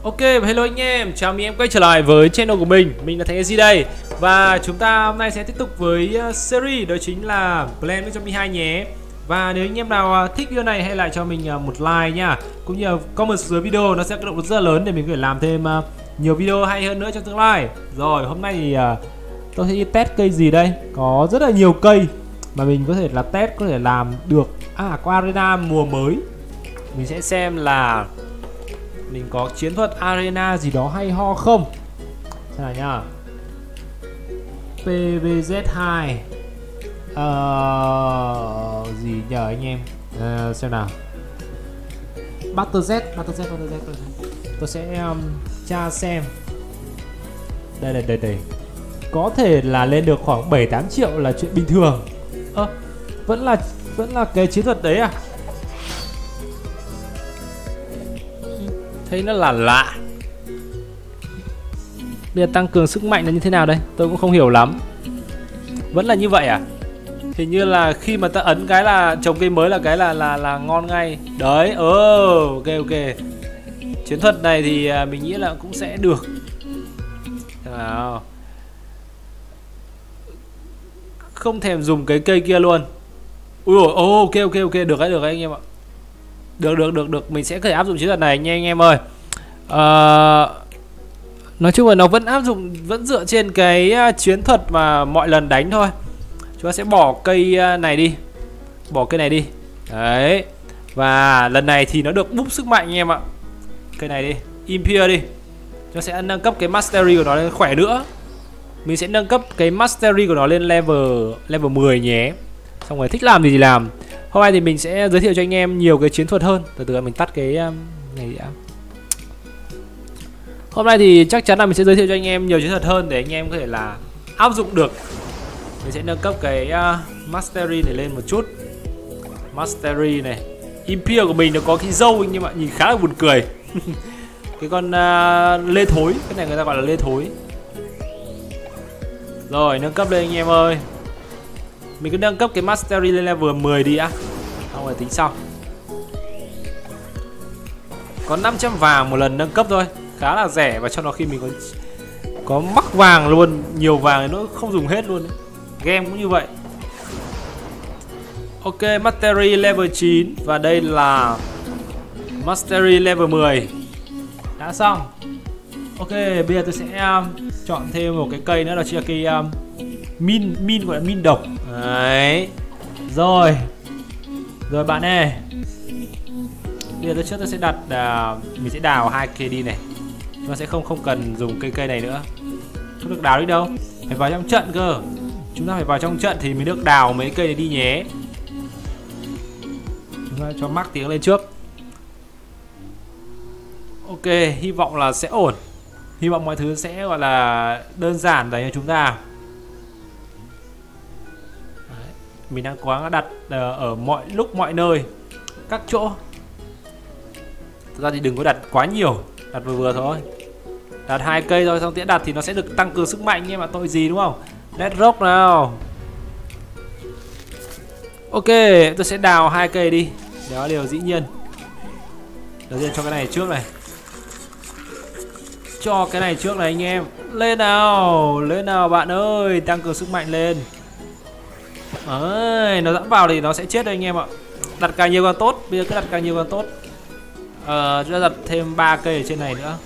Ok, hello anh em, chào mừng em quay trở lại với channel của mình là Thành SG đây. Và chúng ta hôm nay sẽ tiếp tục với series đó chính là Plant vs Zombie 2 nhé. Và nếu anh em nào thích video này hãy lại cho mình một like nha. Cũng như comment dưới video, nó sẽ có động lực rất là lớn để mình có thể làm thêm nhiều video hay hơn nữa trong tương lai. Rồi, hôm nay thì tôi sẽ đi test cây gì đây? Có rất là nhiều cây mà mình có thể là test, có thể làm được. Có arena mùa mới. Mình sẽ xem là mình có chiến thuật arena gì đó hay ho không. Xem nào nhá. PVZ2 gì nhờ anh em. Xem nào. Battle Z. Tôi sẽ tra xem. Đây. Có thể là lên được khoảng 7-8 triệu là chuyện bình thường. Vẫn là cái chiến thuật đấy à? Thấy nó là lạ. Bây giờ tăng cường sức mạnh là như thế nào đây? Tôi cũng không hiểu lắm. Vẫn là như vậy à? Hình như là khi mà ta ấn cái là trồng cây mới là cái là ngon ngay. Đấy, ok. Chiến thuật này thì mình nghĩ là cũng sẽ được. Nào. Không thèm dùng cái cây kia luôn. Ui dồi, ok, được đấy anh em ạ. Được, mình sẽ có thể áp dụng chiến thuật này nha anh em ơi. Nói chung là nó vẫn dựa trên cái chiến thuật mà mọi lần đánh thôi. Chúng ta sẽ bỏ cây này đi. Đấy. Và lần này thì nó được boost sức mạnh anh em ạ. Cây này đi, Imperial đi. Chúng ta sẽ nâng cấp cái Mastery của nó lên khỏe nữa. Mình sẽ nâng cấp cái Mastery của nó lên level 10 nhé. Xong rồi thích làm gì thì làm. Hôm nay thì mình sẽ giới thiệu cho anh em nhiều cái chiến thuật hơn. Từ từ mình tắt cái này đã. Hôm nay thì chắc chắn là mình sẽ giới thiệu cho anh em nhiều chiến thuật hơn để anh em có thể là áp dụng được. Mình sẽ nâng cấp cái Mastery này lên một chút. Mastery này. Imperial của mình nó có cái dâu nhưng mà nhìn khá là buồn cười. Cái con lê thối. Cái này người ta gọi là lê thối. Rồi nâng cấp lên anh em ơi. Mình cứ nâng cấp cái Mastery lên level 10 đi á. Xong rồi tính sau. Có 500 vàng một lần nâng cấp thôi. Khá là rẻ và cho nó khi mình có mắc vàng luôn. Nhiều vàng thì nó không dùng hết luôn đấy. Game cũng như vậy. Ok, Mastery level 9. Và đây là Mastery level 10. Đã xong. Ok, bây giờ tôi sẽ chọn thêm một cái cây nữa. Đó chính là cây min gọi là min độc. Đấy. Rồi bạn ơi. Bây giờ tôi sẽ đặt mình sẽ đào 2 cây đi này. Nó sẽ không cần dùng cây này nữa. Không được đào đi đâu. Phải vào trong trận cơ. Chúng ta phải vào trong trận thì mới được đào mấy cây này đi nhé. Chúng ta cho mắc tiếng lên trước. Ok, hy vọng là sẽ ổn. Hy vọng mọi thứ sẽ gọi là đơn giản dành cho chúng ta. Đấy. Mình đang cố gắng đặt ở mọi lúc mọi nơi, các chỗ. Thực ra thì đừng có đặt quá nhiều, đặt vừa thôi. Đặt 2 cây thôi, xong tiễn đặt thì nó sẽ được tăng cường sức mạnh nhưng mà tội gì đúng không? Let's rock nào. Ok, tôi sẽ đào 2 cây đi. Đó là điều dĩ nhiên. Đầu tiên cho cái này trước này. Cho cái này trước này anh em. Lên nào bạn ơi. Tăng cường sức mạnh lên. Đấy, nó dẫm vào thì nó sẽ chết đấy anh em ạ. Đặt càng nhiều càng tốt. Bây giờ cứ đặt càng nhiều càng tốt. Chúng ta đặt thêm 3 cây ở trên này nữa.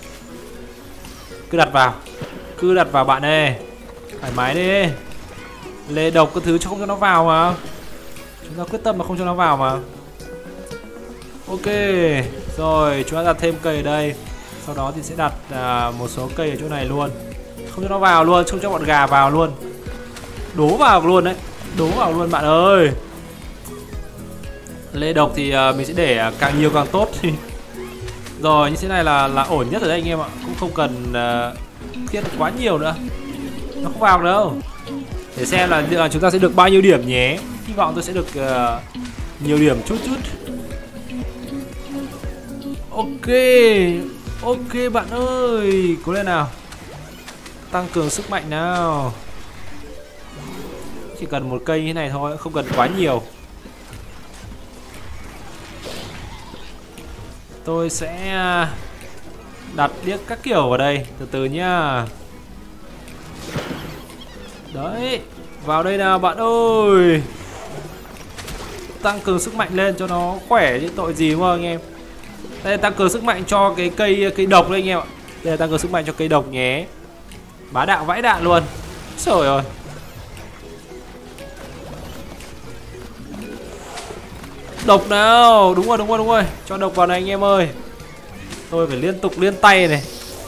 Cứ đặt vào bạn ơi. Thoải mái đi. Lê độc cái thứ không cho nó vào mà. Chúng ta quyết tâm mà không cho nó vào mà. Ok. Rồi chúng ta đặt thêm cây ở đây. Sau đó thì sẽ đặt một số cây ở chỗ này luôn. Không cho nó vào luôn, không cho bọn gà vào luôn. Đố vào luôn đấy. Đố vào luôn bạn ơi. Lê độc thì mình sẽ để càng nhiều càng tốt. Rồi như thế này là ổn nhất rồi đấy anh em ạ. Cũng không cần thiết quá nhiều nữa. Nó không vào đâu. Để xem là chúng ta sẽ được bao nhiêu điểm nhé. Hy vọng tôi sẽ được nhiều điểm chút. Ok bạn ơi. Cố lên nào. Tăng cường sức mạnh nào. Chỉ cần một cây như thế này thôi, không cần quá nhiều. Tôi sẽ đặt điếc các kiểu vào đây. Từ từ nhá. Đấy, vào đây nào bạn ơi. Tăng cường sức mạnh lên cho nó khỏe chứ tội gì mà anh em. Đây là tăng cường sức mạnh cho cái cây độc đấy anh em ạ. Đây là tăng cường sức mạnh cho cây độc nhé. Bá đạo vãi đạn luôn. Trời ơi. Độc nào. Đúng rồi. Cho độc vào này anh em ơi. Tôi phải liên tục liên tay này.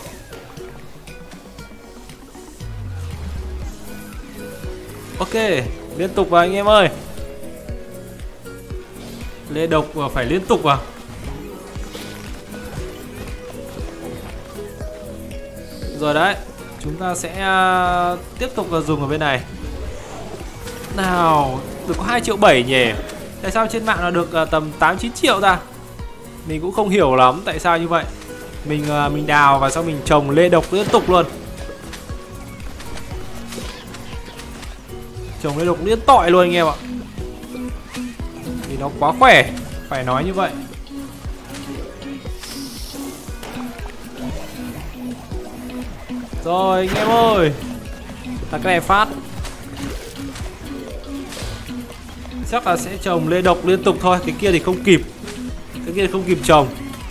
Ok, liên tục vào anh em ơi. Lê độc phải liên tục vào. Rồi đấy. Chúng ta sẽ tiếp tục dùng ở bên này. Nào, được có 2,7 triệu nhỉ. Tại sao trên mạng nó được tầm 8-9 triệu ta? Mình cũng không hiểu lắm tại sao như vậy. Mình đào và sau mình trồng lê độc liên tục luôn. Trồng lê độc liên tội luôn anh em ạ. Vì nó quá khỏe, phải nói như vậy. Rồi anh em ơi. Tắt cái này phát. Chắc là sẽ trồng lê độc liên tục thôi. Cái kia thì không kịp. Cái kia thì không kịp trồng.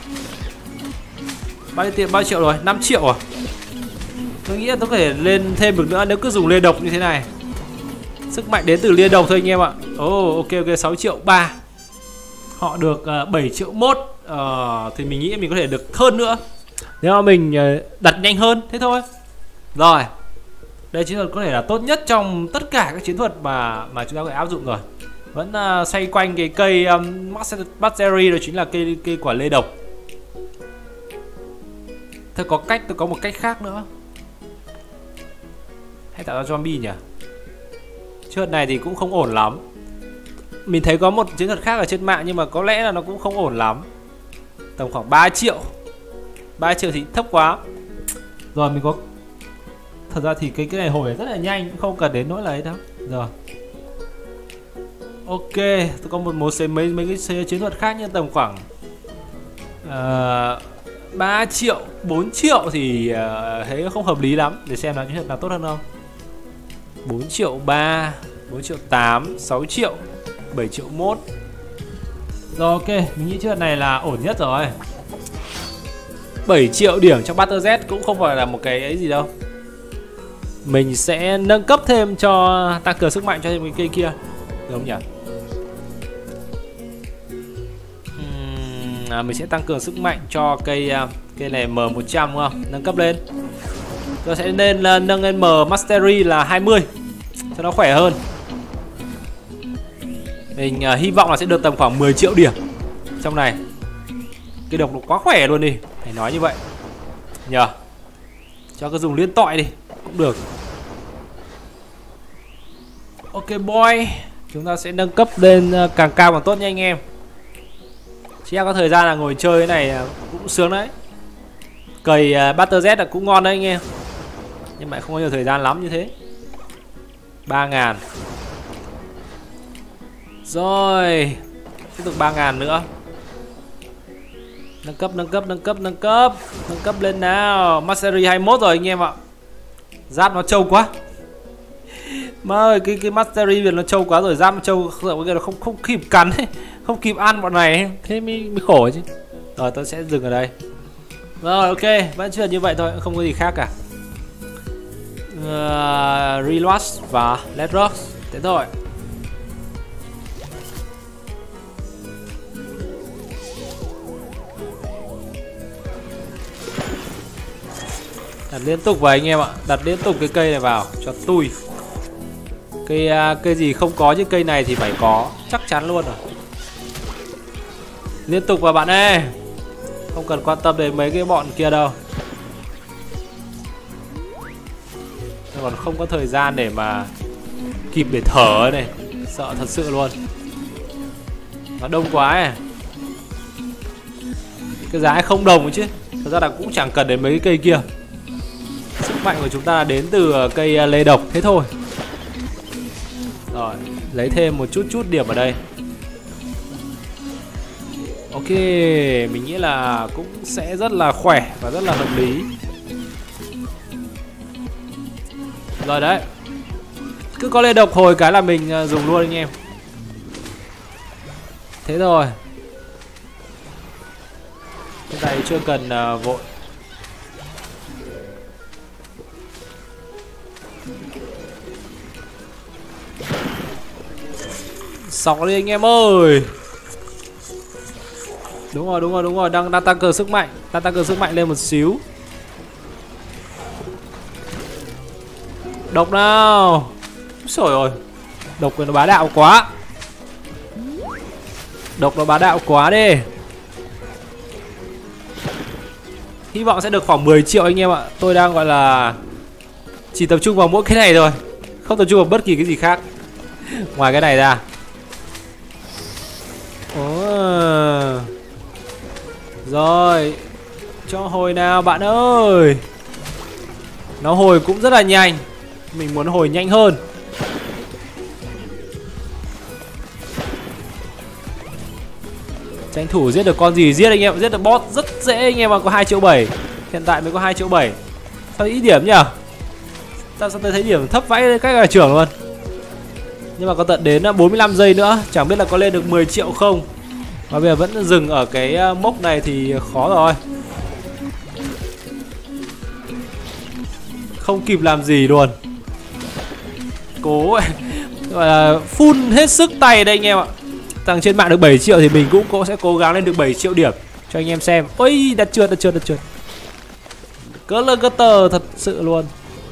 Bao nhiêu tiền? Bao triệu rồi? 5 triệu à? Tôi nghĩ là tôi có thể lên thêm được nữa nếu cứ dùng lê độc như thế này. Sức mạnh đến từ lê độc thôi anh em ạ. Ok 6,3 triệu. Họ được 7,1 triệu. Thì mình nghĩ mình có thể được hơn nữa nếu mà mình đặt nhanh hơn. Thế thôi. Rồi. Đây chiến thuật có thể là tốt nhất trong tất cả các chiến thuật mà chúng ta có thể áp dụng rồi. Vẫn xoay quanh cái cây Mastery, đó chính là cây quả lê độc. Tôi có một cách khác nữa. Hay tạo ra zombie nhỉ? Chiến thuật này thì cũng không ổn lắm. Mình thấy có một chiến thuật khác ở trên mạng nhưng mà có lẽ là nó cũng không ổn lắm. Tầm khoảng 3 triệu. 3 triệu thì thấp quá. Rồi mình có. Thật ra thì cái này hồi rất là nhanh, không cần đến nỗi là ấy đâu. Rồi. Ok, tôi có mấy cái chiến thuật khác như tầm khoảng 3 triệu, 4 triệu thì thấy không hợp lý lắm. Để xem là chiến thuật nào tốt hơn không. 4,3 triệu, 4,8 triệu, 6 triệu, 7,1 triệu. Rồi ok, mình nghĩ chiến thuật này là ổn nhất rồi. 7 triệu điểm trong Battle Z cũng không phải là một cái ấy gì đâu. Mình sẽ nâng cấp thêm cho tăng cường sức mạnh cho thêm cái cây kia. Được không nhỉ? Mình sẽ tăng cường sức mạnh cho cây này M100 đúng không? Nâng cấp lên. Tôi sẽ nên nâng lên M Mastery là 20 cho nó khỏe hơn. Mình hy vọng là sẽ được tầm khoảng 10 triệu điểm trong này. Cái độc nó quá khỏe luôn đi, phải nói như vậy nhờ. Cho cứ dùng liên tội đi cũng được. Ok boy, chúng ta sẽ nâng cấp lên càng cao càng tốt nha anh em. Chỉ có thời gian là ngồi chơi cái này cũng sướng đấy. Cày Battle Z là cũng ngon đấy anh em. Nhưng mà không có nhiều thời gian lắm như thế. 3.000. Rồi, tiếp tục 3.000 nữa. Nâng cấp lên nào. Mastery 21 rồi anh em ạ. Giáp nó trâu quá. Mà ơi, cái Mastery Việt nó trâu quá rồi, giáp nó trâu nó không kịp cắn ấy, không kịp ăn bọn này, thế mới khổ chứ. Rồi tôi sẽ dừng ở đây. Rồi ok, vẫn chưa như vậy thôi, không có gì khác cả. Reload và Let's Rock, thế thôi. Đặt liên tục vào anh em ạ, đặt liên tục cái cây này vào cho tui. Cây gì không có những cây này thì phải có, chắc chắn luôn rồi. Liên tục vào bạn ơi. Không cần quan tâm đến mấy cái bọn kia đâu. Tôi còn không có thời gian để mà kịp để thở này. Sợ thật sự luôn. Nó đông quá ấy. Cái giá không đồng chứ. Thật ra là cũng chẳng cần đến mấy cái cây kia. Sức mạnh của chúng ta đến từ cây lê độc thế thôi. Rồi, lấy thêm một chút điểm ở đây. Ok, Ok, mình nghĩ là cũng sẽ rất là khỏe và rất là hợp lý. Rồi đấy. Cứ có lên độc hồi cái là mình dùng luôn anh em. Thế rồi. Hiện tại chưa cần vội. Sọc đi anh em ơi. Đúng rồi, đang tăng cường sức mạnh, lên một xíu. Độc nào. Trời ơi. Độc nó bá đạo quá. Độc nó bá đạo quá đi. Hy vọng sẽ được khoảng 10 triệu anh em ạ. Tôi đang gọi là chỉ tập trung vào mỗi cái này thôi, không tập trung vào bất kỳ cái gì khác ngoài cái này ra. Rồi, cho hồi nào bạn ơi. Nó hồi cũng rất là nhanh. Mình muốn hồi nhanh hơn. Tranh thủ giết được con gì giết anh em. Giết được boss rất dễ anh em ạ. Có 2,7 triệu. Hiện tại mới có 2,7 triệu. Sao ít điểm nhỉ? Sao tôi thấy điểm thấp vãi cách là trưởng luôn. Nhưng mà có tận đến 45 giây nữa. Chẳng biết là có lên được 10 triệu không. Và bây giờ vẫn dừng ở cái mốc này thì khó rồi. Không kịp làm gì luôn. Cố gọi là full hết sức tay đây anh em ạ. Thằng trên mạng được 7 triệu thì mình cũng sẽ cố gắng lên được 7 triệu điểm cho anh em xem. Ôi, đặt trượt. Cỡ lơ cơ tờ thật sự luôn.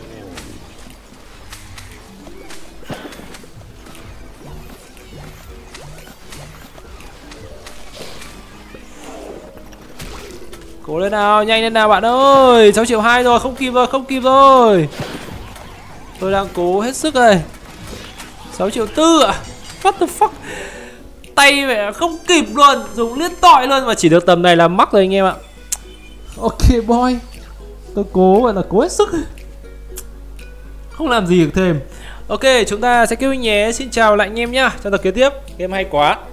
Cố lên nào, nhanh lên nào bạn ơi. 6,2 triệu rồi, không kịp rồi. Tôi đang cố hết sức đây. 6,4 triệu à? What the fuck? Tay mẹ không kịp luôn, dùng liên tội luôn mà chỉ được tầm này là mắc rồi anh em ạ. Ok boy. Tôi cố gọi là cố hết sức. Không làm gì được thêm. Ok, chúng ta sẽ kết thúc nhé. Xin chào lại anh em nhá. Trong tập kế tiếp. Game hay quá.